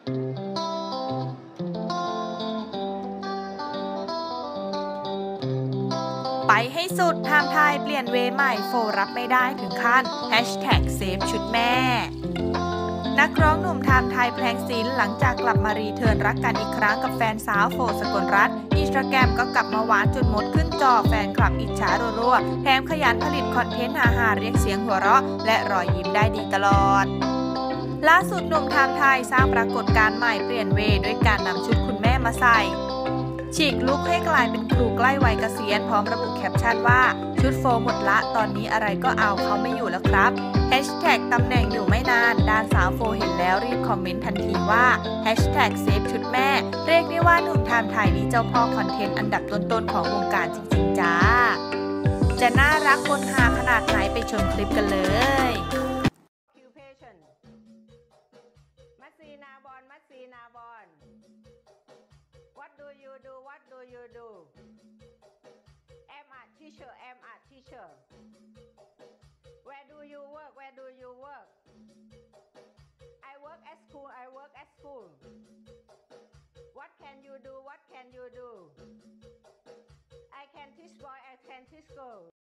ไปให้สุดไทม์ไทยเปลี่ยนเวใหม่โฟรับไม่ได้ถึงขั้นเซฟชุดแม่นักร้องหนุ่มไทม์ไทยแพลงศิลป์หลังจากกลับมารีเทิร์นรักกันอีกครั้งกับแฟนสาวโฟสกลรัตน์อินสตาแกรมก็กลับมาหวานจนหมดขึ้นจอแฟนคลับอิจฉารัวๆแถมขยันผลิตคอนเทนต์ฮาๆเรียกเสียงหัวเราะและรอยยิ้มได้ดีตลอดล่าสุดหนุ่มไทม์ไทยสร้างปรากฏการณ์ใหม่เปลี่ยนเวด้วยการนำชุดคุณแม่มาใส่ฉีกลุคให้กลายเป็นครูใกล้วัยเกษียณพร้อมระบุแคปชั่นว่าชุดโฟหมดละตอนนี้อะไรก็เอาเขาไม่อยู่แล้วครับตำแหน่งอยู่ไม่นานด้านสาวโฟเห็นแล้วรีบคอมเมนต์ทันทีว่าเซฟชุดแม่เรียกได้ว่าหนุ่มไทม์ไทยนี้เจ้าพ่อคอนเทนต์อันดับต้นๆของวงการจริงๆจ้าจะน่ารักบนหาขนาดไหนไปชมคลิปกันเลยมัสซีนาบอนมัสซีนาบอน What do you do What do you do I'm a teacher I'm a teacher Where do you work Where do you work I work at school I work at school What can you do What can you do I can teach boy I can teach girl